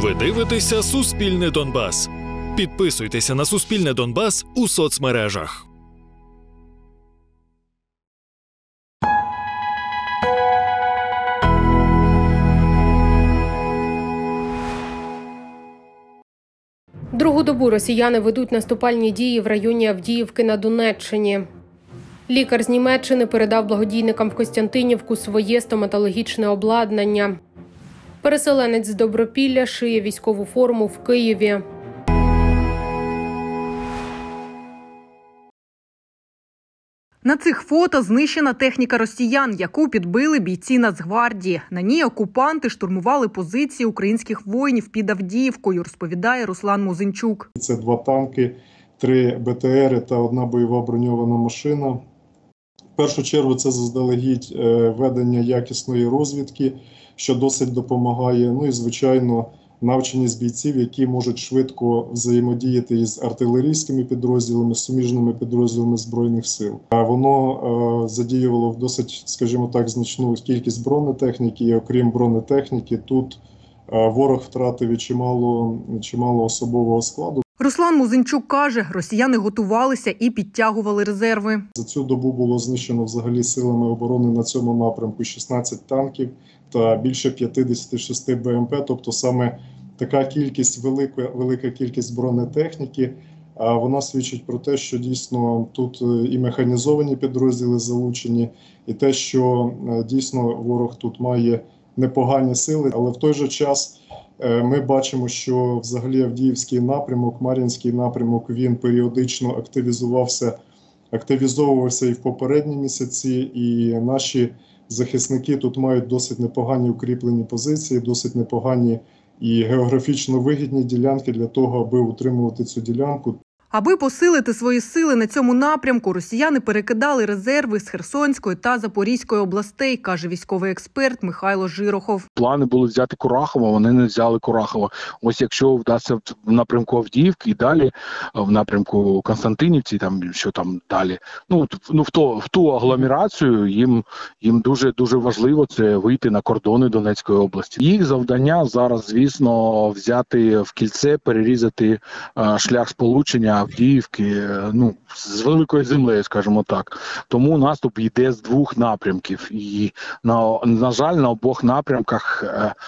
Ви дивитеся «Суспільне Донбас». Підписуйтеся на «Суспільне Донбас» у соцмережах. Другу добу росіяни ведуть наступальні дії в районі Авдіївки на Донеччині. Лікар з Німеччини передав благодійникам в Костянтинівку своє стоматологічне обладнання. Переселенець з Добропілля шиє військову форму в Києві. На цих фото знищена техніка росіян, яку підбили бійці Нацгвардії. На ній окупанти штурмували позиції українських воїнів під Авдіївкою, розповідає Руслан Музинчук. Це 2 танки, 3 БТРи та 1 бойова броньована машина. В першу чергу це заздалегідь ведення якісної розвідки, що досить допомагає. Ну і, звичайно, навченість бійців, які можуть швидко взаємодіяти із артилерійськими підрозділами, суміжними підрозділами Збройних сил. Воно задіювало в досить, скажімо так, значну кількість бронетехніки, і окрім бронетехніки, тут ворог втратив чимало особового складу. Руслан Музинчук каже, росіяни готувалися і підтягували резерви. За цю добу було знищено взагалі силами оборони на цьому напрямку 16 танків та більше 56 БМП, тобто саме така кількість, велика кількість бронетехніки, вона свідчить про те, що дійсно тут і механізовані підрозділи залучені, і те, що дійсно ворог тут має непогані сили, але в той же час ми бачимо, що взагалі Авдіївський напрямок, Мар'їнський напрямок, він періодично активізовувався і в попередні місяці, і наші захисники тут мають досить непогані укріплені позиції, досить непогані і географічно вигідні ділянки для того, аби утримувати цю ділянку. Аби посилити свої сили на цьому напрямку, росіяни перекидали резерви з Херсонської та Запорізької областей, каже військовий експерт Михайло Жирохов. Плани були взяти Курахово, вони не взяли Курахово. Ось якщо вдасться в напрямку Авдіївки і далі, в напрямку Константинівці, там що там далі, в ту агломерацію їм дуже важливо це вийти на кордони Донецької області. Їх завдання зараз, звісно, взяти в кільце, перерізати шлях сполучення Авдіївки, з великою землею, скажімо так. Тому наступ йде з 2 напрямків. І, на жаль, на обох напрямках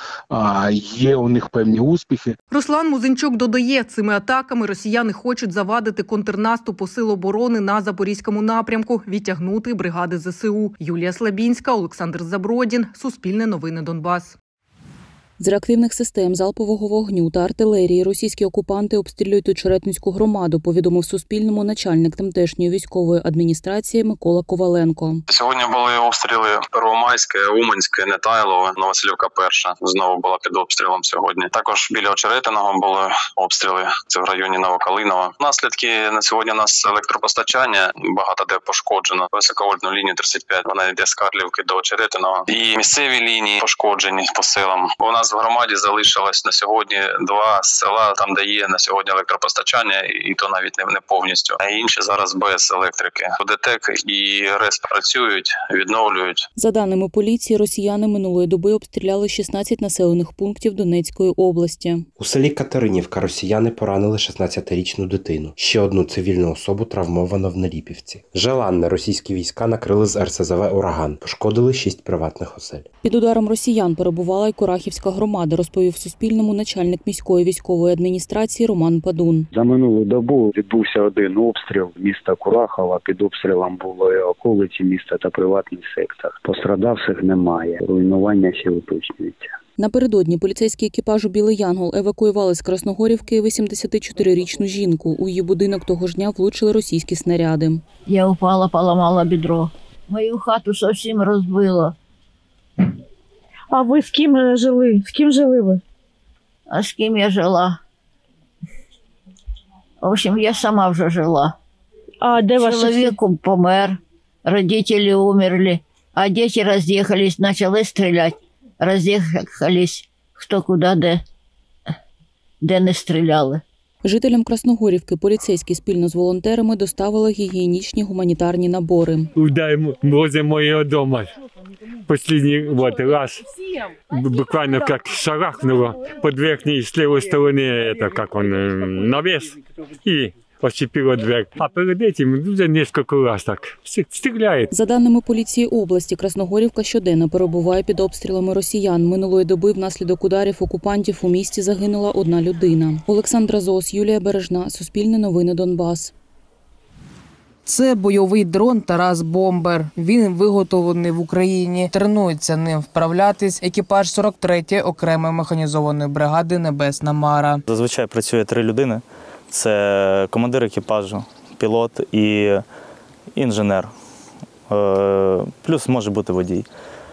є у них певні успіхи. Руслан Музинчук додає, цими атаками росіяни хочуть завадити контрнаступу сил оборони на Запорізькому напрямку, відтягнути бригади ЗСУ. Юлія Слабінська, Олександр Забродін, Суспільне новини Донбас. З реактивних систем залпового вогню та артилерії російські окупанти обстрілюють Очеретинську громаду, повідомив Суспільному начальник тамтешньої військової адміністрації Микола Коваленко. Сьогодні були обстріли Первомайське, Уманське, Нетайлове, Новоселівка перша знову була під обстрілом сьогодні. Також біля Очеретиного були обстріли, це в районі Новокалинова. Наслідки на сьогодні у нас електропостачання, багато де пошкоджено. Високовольтну лінію 35, вона йде з Карлівки до Очеретиного. І місцеві лінії пошкоджені по селам. У нас в громаді залишилось на сьогодні 2 села, там де є на сьогодні електропостачання, і то навіть не повністю. А інші зараз без електрики. ДТЕК і РЕС працюють, відновлюють. За даними поліції, росіяни минулої доби обстріляли 16 населених пунктів Донецької області. У селі Катеринівка росіяни поранили 16-річну дитину. Ще одну цивільну особу травмовано в Неліпівці. Желанне російські війська накрили з РСЗВ «Ураган». Пошкодили 6 приватних осель. Під ударом росіян перебувала й Курахівська громада, розповів Суспільному начальник міської військової адміністрації Роман Падун. За минулу добу відбувся 1 обстріл міста Курахова. Під обстрілом були околиці міста та приватний сектор. Пострадавших немає. Руйнування ще уточнюється. Напередодні поліцейський екіпаж «Білий Янгол» евакуювали з Красногорівки 84-річну жінку. У її будинок того ж дня влучили російські снаряди. Я упала, поламала бедро. Мою хату зовсім розбило. А ви з ким жили? З ким жили ви? А з ким я жила? В общем, я сама вже жила. А де ваш чоловік помер, родители умерли, а діти роз'їхались, почали стріляти. Роз'їхались хто куди, де не стріляли. Жителям Красногорівки поліцейські спільно з волонтерами доставили гігієнічні гуманітарні набори. Возле моего дома последний раз буквально как шарахнуло под верхней с левой стороны, навес и ощепило дверь. А перед этим вже несколько раз так стріляє. За даними поліції області, Красногорівка щоденно перебуває під обстрілами росіян. Минулої доби внаслідок ударів окупантів у місті загинула 1 людина. Олександра Зос, Юлія Бережна, Суспільне новини Донбас. Це бойовий дрон «Тарас Бомбер». Він виготовлений в Україні. Тренується ним вправлятись екіпаж 43-ї окремої механізованої бригади «Небесна Мара». Зазвичай працює 3 людини. Це командир екіпажу, пілот і інженер. Плюс може бути водій.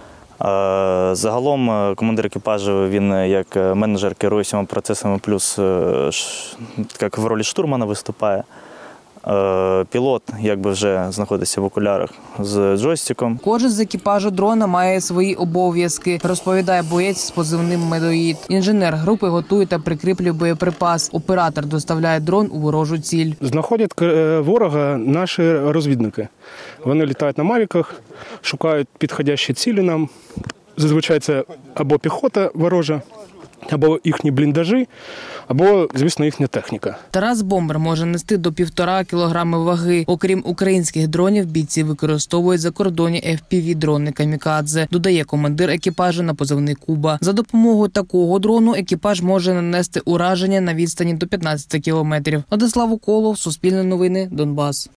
Загалом командир екіпажу, він як менеджер керує всіма процесами, плюс як в ролі штурмана виступає. Пілот якби вже знаходиться в окулярах з джойстиком. Кожен з екіпажу дрона має свої обов'язки, розповідає боєць з позивним «Медоїд». Інженер групи готує та прикріплює боєприпас. Оператор доставляє дрон у ворожу ціль. Знаходять ворога наші розвідники. Вони літають на мавіках, шукають підходящі цілі нам. Зазвичай це або піхота ворожа, або їхні бліндажі, або, звісно, їхня техніка. «Тарас Бомбер» може нести до 1,5 кілограми ваги. Окрім українських дронів, бійці використовують закордонні FPV-дрони «Камікадзе», додає командир екіпажу на позивний «Куба». За допомогою такого дрону екіпаж може нанести ураження на відстані до 15 кілометрів. Владислав Уколов, Суспільне новини, Донбас.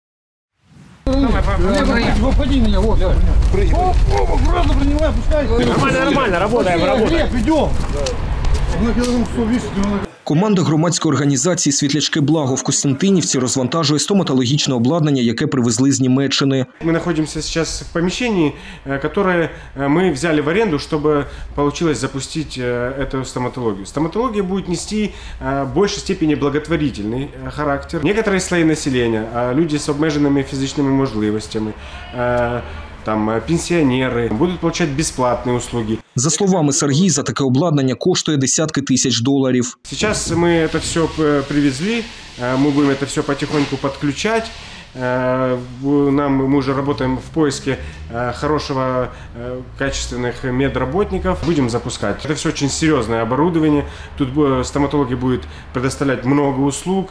Нормально, работаем. Команда громадської організації «Світлячки Благо» в Костянтинівці розвантажує стоматологічне обладнання, яке привезли з Німеччини. Ми знаходимося зараз в поміщенні, яке ми взяли в оренду, щоб вийшло запустити цю стоматологію. Стоматологія буде нести в більшій степені благотворительний характер. Некоторі слої населення, люди з обмеженими фізичними можливостями, пенсіонери будуть отримати безплатні услуги. За словами Сергія, за таке обладнання коштує десятки тисяч доларів. Зараз ми це все привезли, ми будемо це все потихоньку підключати. Мы уже работаем в поиске хорошего, качественных медработников. Будем запускать. Это все очень серьезное оборудование. Тут стоматологи будут предоставлять много услуг.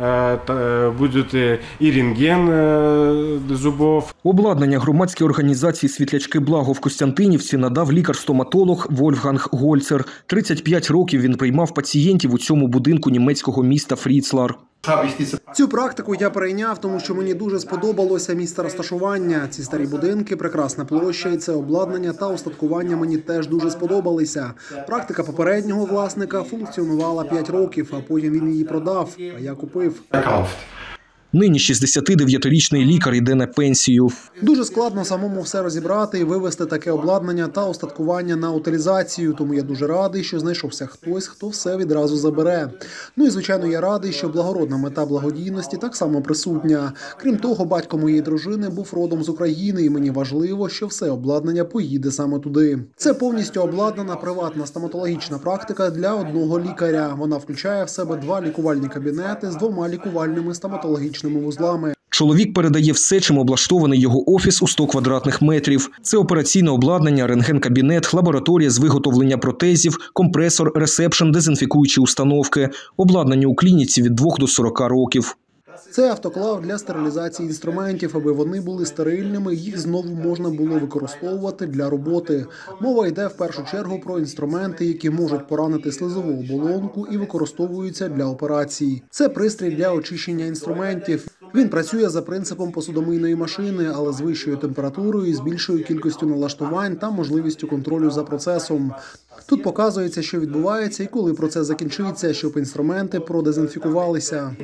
Будет і рентген зубов. Обладнання громадської організації «Світлячки Благо» в Костянтинівці надав лікар-стоматолог Вольфганг Гольцер. 35 років він приймав пацієнтів у цьому будинку німецького міста Фріцлар. Цю практику я перейняв, тому що мені дуже сподобалося місце розташування. Ці старі будинки, прекрасна площа і це обладнання та устаткування мені теж дуже сподобалися. Практика попереднього власника функціонувала 5 років, а потім він її продав, а я купив. Нині 69-річний лікар йде на пенсію. Дуже складно самому все розібрати і вивести таке обладнання та устаткування на утилізацію, тому я дуже радий, що знайшовся хтось, хто все відразу забере. Ну і, звичайно, я радий, що благородна мета благодійності так само присутня. Крім того, батько моєї дружини був родом з України, і мені важливо, що все обладнання поїде саме туди. Це повністю обладнана приватна стоматологічна практика для одного лікаря. Вона включає в себе 2 лікувальні кабінети з 2 лікувальними стоматологічними вузлами. Чоловік передає все, чим облаштований його офіс у 100 квадратних метрів. Це операційне обладнання, рентген-кабінет, лабораторія з виготовлення протезів, компресор, ресепшн, дезінфікуючі установки. Обладнання у клініці від 2 до 40 років. Це автоклав для стерилізації інструментів, аби вони були стерильними, їх знову можна було використовувати для роботи. Мова йде в першу чергу про інструменти, які можуть поранити слизову оболонку і використовуються для операцій. Це пристрій для очищення інструментів. Він працює за принципом посудомийної машини, але з вищою температурою і з більшою кількістю налаштувань та можливістю контролю за процесом. Тут показується, що відбувається і коли процес закінчиться, щоб інструменти продезінфікувалися.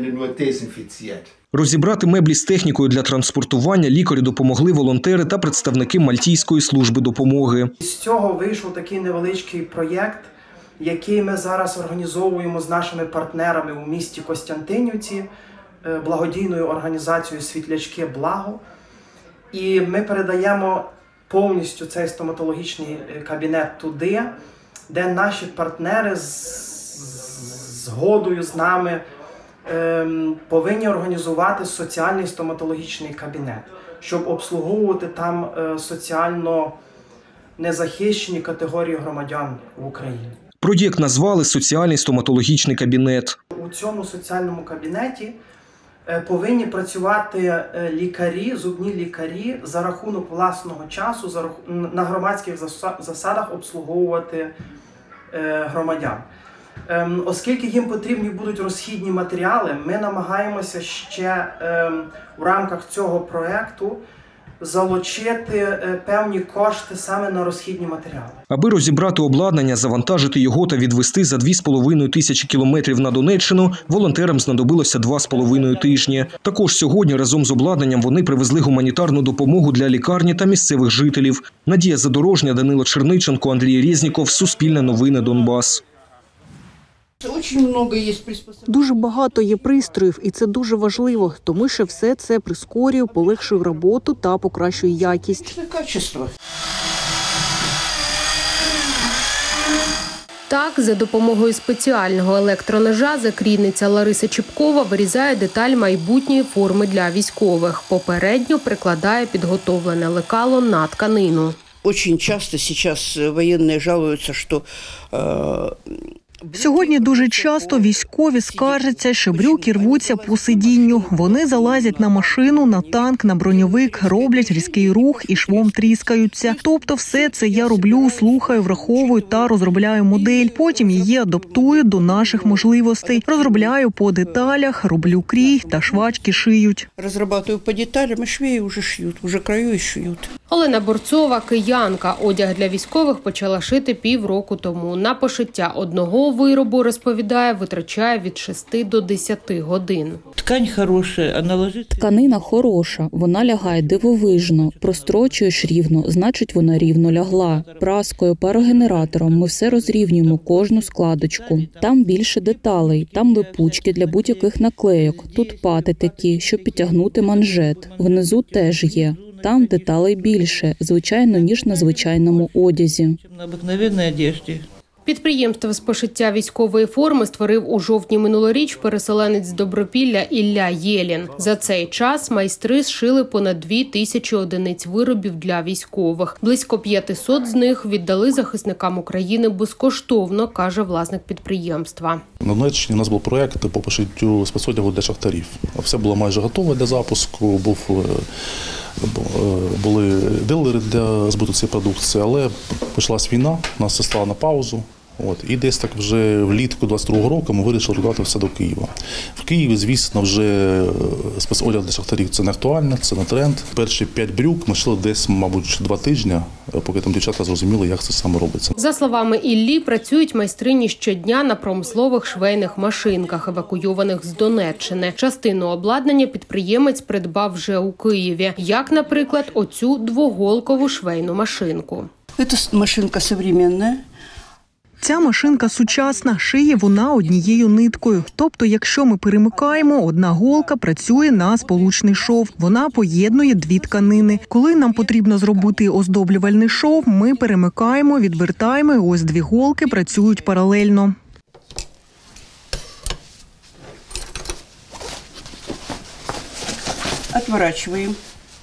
Розібрати меблі з технікою для транспортування лікарю допомогли волонтери та представники Мальтійської служби допомоги. З цього вийшов такий невеличкий проєкт, який ми зараз організовуємо з нашими партнерами у місті Костянтинівці, благодійною організацією «Світлячки Благо». І ми передаємо повністю цей стоматологічний кабінет туди, де наші партнери згодою з нами повинні організувати соціальний стоматологічний кабінет, щоб обслуговувати там соціально незахищені категорії громадян в Україні. Проєкт назвали «Соціальний стоматологічний кабінет». У цьому соціальному кабінеті повинні працювати лікарі, зубні лікарі за рахунок власного часу, на громадських засадах обслуговувати громадян. Оскільки їм потрібні будуть розхідні матеріали, ми намагаємося ще в рамках цього проєкту залучити певні кошти саме на розхідні матеріали. Аби розібрати обладнання, завантажити його та відвезти за 2,5 тисячі кілометрів на Донеччину, волонтерам знадобилося 2,5 тижні. Також сьогодні разом з обладнанням вони привезли гуманітарну допомогу для лікарні та місцевих жителів. Надія Задорожня, Данило Черниченко, Андрій Резніков, Суспільне новини, Донбас. Дуже багато є пристроїв, і це дуже важливо, тому що все це прискорює, полегшує роботу та покращує якість. Так, за допомогою спеціального електроножа закрійниця Лариса Чіпкова вирізає деталь майбутньої форми для військових. Попередньо прикладає підготовлене лекало на тканину. Дуже часто зараз воєнні жалуються, що Сьогодні дуже часто військові скаржаться, що брюки рвуться по сидінню. Вони залазять на машину, на танк, на броньовик, роблять різкий рух і швом тріскаються. Тобто все це я роблю, слухаю, враховую та розробляю модель. Потім її адаптую до наших можливостей. Розробляю по деталях, роблю крій та швачки шиють. Розробляю по деталям, і швеї вже шиють, вже краю і шиють. Олена Борцова, киянка, одяг для військових почала шити півроку тому. На пошиття одного виробу, розповідає, витрачає від 6 до 10 годин. Ткань хороша, а наложити... Тканина хороша, вона лягає дивовижно. Прострочуєш рівно, значить вона рівно лягла. Праскою, парогенератором ми все розрівнюємо, кожну складочку. Там більше деталей, там липучки для будь-яких наклейок. Тут пати такі, щоб підтягнути манжет. Внизу теж є. Там деталей більше, звичайно, ніж на звичайному одязі. На обикновенній одежді. Підприємство з пошиття військової форми створив у жовтні минулоріч переселенець з Добропілля Ілля Єлін. За цей час майстри зшили понад 2000 одиниць виробів для військових. Близько 500 з них віддали захисникам України безкоштовно, каже власник підприємства. На Донеччині у нас був проєкт по пошиттю спецодягу для шахтарів. Все було майже готове для запуску, були дилери для збуту цієї продукції, але почалась війна, нас це стало на паузу. І десь так вже влітку 22-го року ми вирішили рухати все до Києва. В Києві, звісно, вже спецодяг для шахтарів – це не актуально, це не тренд. Перші 5 брюк ми йшли десь, мабуть, 2 тижні, поки там дівчата зрозуміли, як це саме робиться. За словами Іллі, працюють майстрині щодня на промислових швейних машинках, евакуйованих з Донеччини. Частину обладнання підприємець придбав вже у Києві, як, наприклад, оцю двоголкову швейну машинку. Це машинка сучасна. Ця машинка сучасна, шиє вона однією ниткою. Тобто, якщо ми перемикаємо, одна голка працює на сполучний шов. Вона поєднує 2 тканини. Коли нам потрібно зробити оздоблювальний шов, ми перемикаємо, відвертаємо, і ось 2 голки працюють паралельно. Отворачиваем.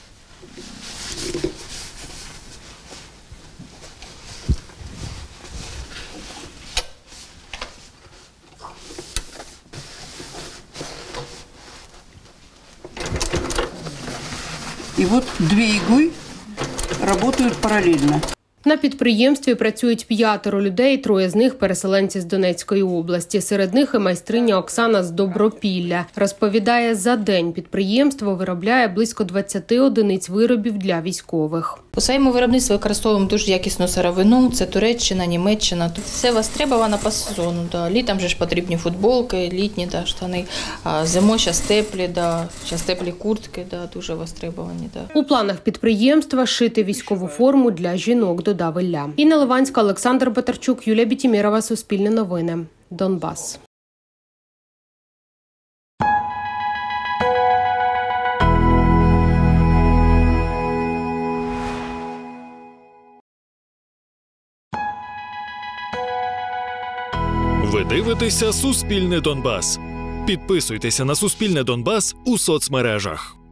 И вот 2 иглы работают параллельно. На підприємстві працюють 5 людей, 3 з них – переселенці з Донецької області. Серед них і майстриня Оксана з Добропілля. Розповідає, за день підприємство виробляє близько 20 одиниць виробів для військових. У своєму виробництві використовуємо дуже якісну сировину. Це Туреччина, Німеччина. Тут все востребовано по сезону. Да. Літом же ж потрібні футболки, літні штани. А зимою зараз теплі куртки, дуже востребовані. Да. У планах підприємства шити військову форму для жінок, додав Ілля. Інна Ливанська, Олександр Батарчук, Юлія Бітімірова, Суспільне новини, Донбас. Ви дивитеся «Суспільне Донбас». Підписуйтеся на «Суспільне Донбас» у соцмережах.